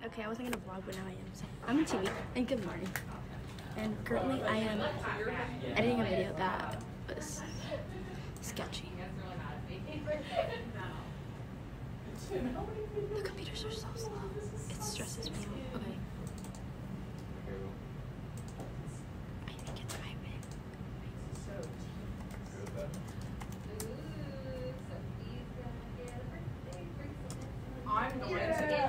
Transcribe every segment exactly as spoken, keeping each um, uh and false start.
Okay, I wasn't gonna vlog, but now I am. So I'm in T V, and good morning. And currently I am editing a video that was sketchy. The computers are so slow. It stresses me out. Okay. I think it's my bed. I'm going to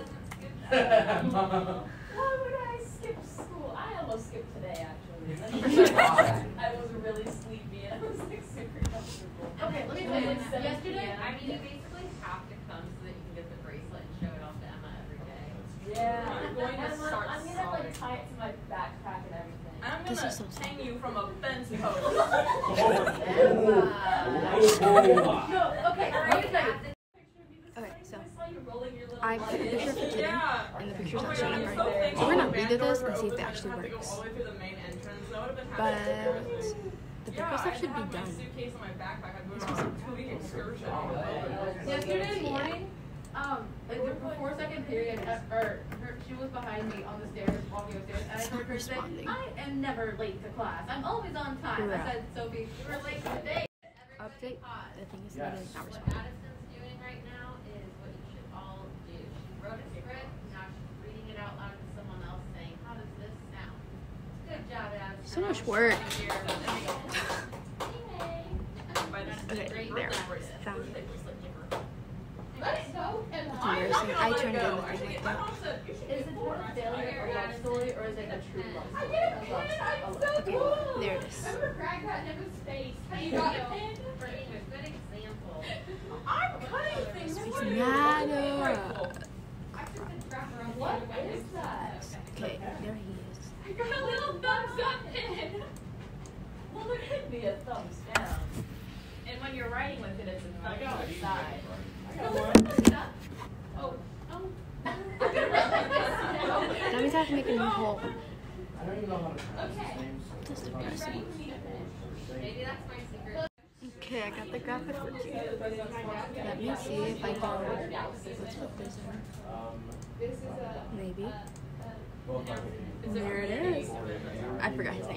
Why would I skip school? I almost skipped today, actually. I was really sleepy and I was like super comfortable. Okay, let me tell you. Yesterday, I mean, you basically have to come so that you can get the bracelet and show it off to Emma every day. Yeah. I'm going to start I'm going to like tie it to my backpack and everything. And I'm going to so hang you from a fence post. No, okay, Okay, so I put a picture of the kitten, and the picture's not showing up right. So we're gonna redo this and see if it actually works. But the purple stuff should be done. Yesterday morning, um, like the four second period, or she was behind me on the stairs, walking upstairs, and I heard her say, "I am never late to class. I'm always on time." I said, "Sophie, you were late today." Update. The thing is that it's not responding. Right now is what you should all do. She wrote a script, now she's reading it out loud to someone else saying, how does this sound? Good job, Addison. So much work. Okay, there. Found it. Let's go. It's embarrassing. I turned in the thing like that. Is it more a failure or a love story, or is it a true love story? I get a pen. I'm so Okay, cool. there it is. I'm gonna crack that in his face. You got a pen? For being a good example. I'm cutting things. Speaks matter. What is that? Okay, there he is. I got a little thumbs up pen. Well, there could be a thumbs down. And when you're writing with it, it's a thumbs up side. Oh, oh. That means I have to make a new hole. I don't even know how to pronounce Okay. his name. So Just depressing. Maybe that's my secret. Okay, I got the graphic working. Let me see if I can. Let's put this in. Maybe. There it is. I forgot his name.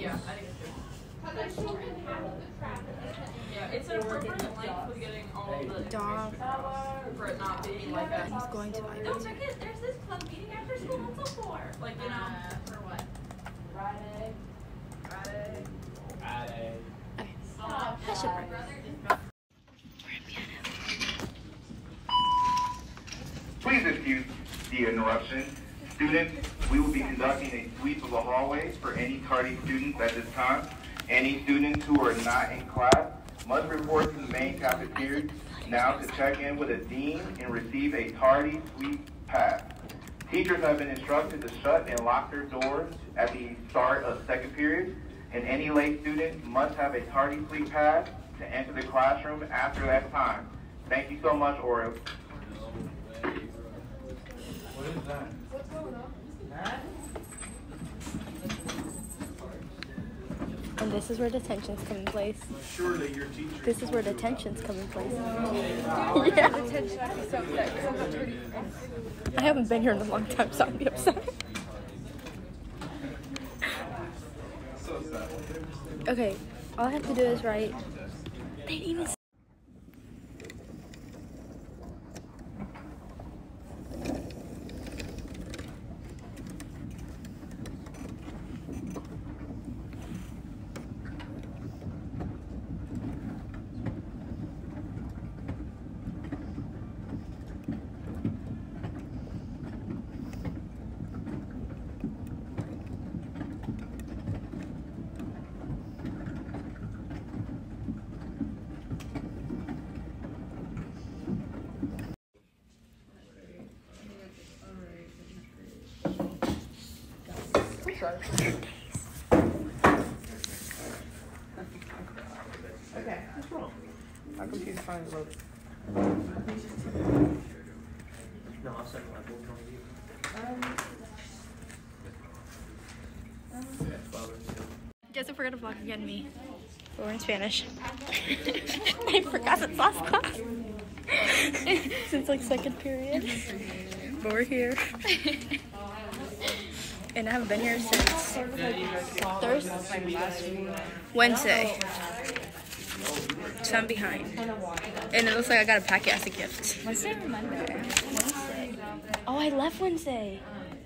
Yeah, it's an appropriate length for getting all the Dog. for it not being like And a. he's going to Don't Ivan. forget, there's this club meeting after school. What's up for? Like, you know. Uh, for what? Friday. Friday. Friday. Okay. Oh, That should work. brother. We're in piano. Please excuse the interruption. Students, we will be conducting a sweep of the hallways for any tardy students at this time. Any students who are not in class must report to the main cafeteria now to check in with a dean and receive a tardy sweep pass. Teachers have been instructed to shut and lock their doors at the start of second period, and any late student must have a tardy sweep pass to enter the classroom after that time. Thank you so much, Oreo. What is that? What's going on? Matt? And this is where detentions come in place. Surely your teacher. This is where detentions come in place. Yeah. Detention, I'd be so upset because I'm not turning. I haven't been here in a long time, so I'd be upset. So sad. Okay, all I have to do is write. They didn't even. Okay. What's wrong? My computer's finally loaded. No, I'll send my book on you. Um, Guess I forgot to vlog again, me. But we're in Spanish. I forgot it's last class. Since like second period. but we're here. And I haven't been here since Thursday? Wednesday. So I'm behind. And it looks like I got a packet as a gift. Wednesday or Monday? Wednesday. Oh, I left Wednesday.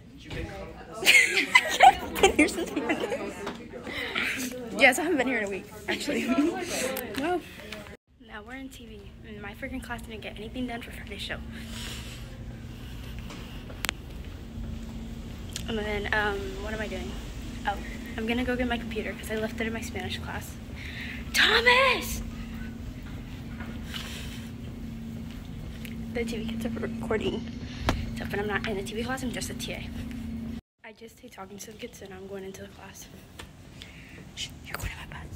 Here's something. Yes, I haven't been here in a week, actually. Well, now we're in T V, and my freaking class didn't get anything done for Friday's show. And then, um, what am I doing? Oh, I'm gonna go get my computer because I left it in my Spanish class. Thomas! The T V kids are recording stuff, but I'm not in a T V class, I'm just a T A. I just stayed talking to the kids, and I'm going into the class. Shh, you're going to my butt.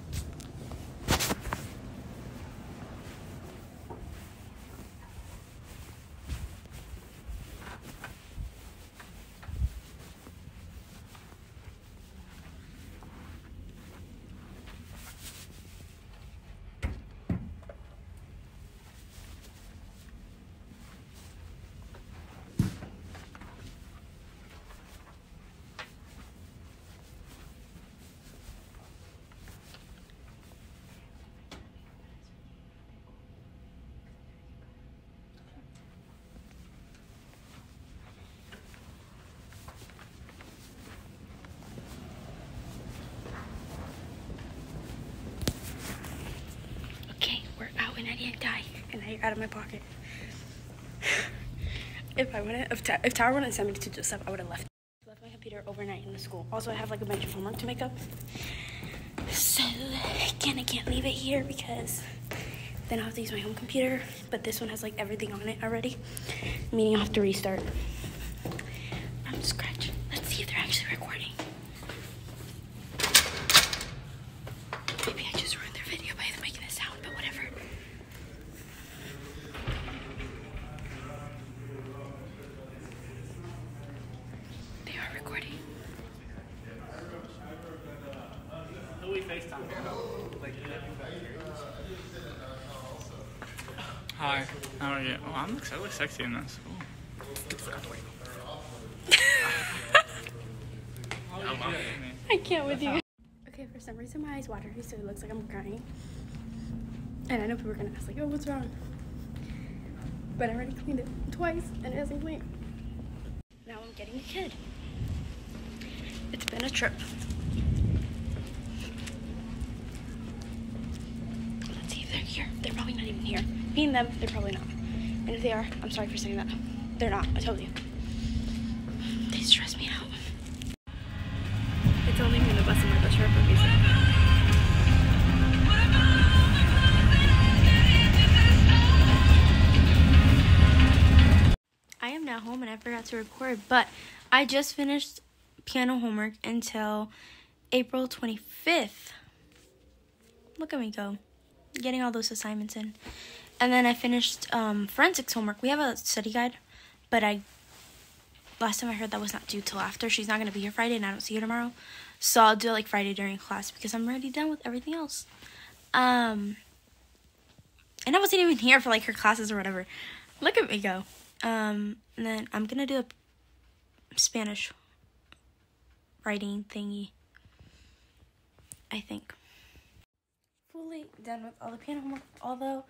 And I didn't die, and I out of my pocket. If I wouldn't, if, Ta if Tower wouldn't send me to Joseph, I would have left. Left my computer overnight in the school. Also, I have like a bunch of homework to make up, so again, I can't leave it here because then I'll have to use my home computer. But this one has like everything on it already, meaning I'll have to restart. I'm scratch. Let's see if they're actually recording. Maybe I just ruined their video by making a sound, but whatever. They are recording. Who we FaceTime? Hi, how are you? Oh, I'm so sexy in this. Ooh. Get the fuck out the way. I can't with you. Okay, for some reason my eyes watery, so it looks like I'm crying. And I know people are gonna ask like, oh, what's wrong? But I already cleaned it twice and it hasn't cleaned. Now I'm getting a kid. It's been a trip. Let's see if they're here. They're probably not even here. Being them, they're probably not. And if they are, I'm sorry for saying that. They're not, I told you. They stress me out. It's only me in the bus and my bus driver music. I am now home and I forgot to record, but I just finished piano homework until April twenty-fifth. Look at me go. Getting all those assignments in. And then I finished um, forensics homework. We have a study guide, but I last time I heard that was not due till after. She's not going to be here Friday and I don't see her tomorrow. So I'll do it like Friday during class because I'm already done with everything else. Um, and I wasn't even here for like her classes or whatever. Look at me go. Um, and then I'm going to do a Spanish writing thingy, I think. Fully done with all the piano homework, although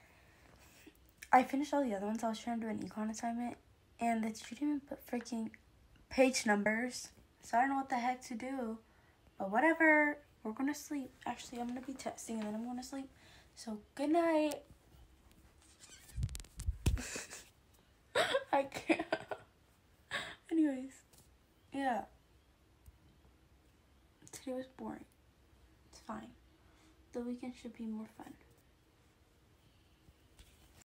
I finished all the other ones. I was trying to do an econ assignment, and the teacher didn't even put freaking page numbers, so I don't know what the heck to do, but whatever. We're gonna sleep. Actually, I'm gonna be texting, and then I'm gonna sleep, so good night. I can't. Anyways, yeah. Today was boring. It's fine. The weekend should be more fun.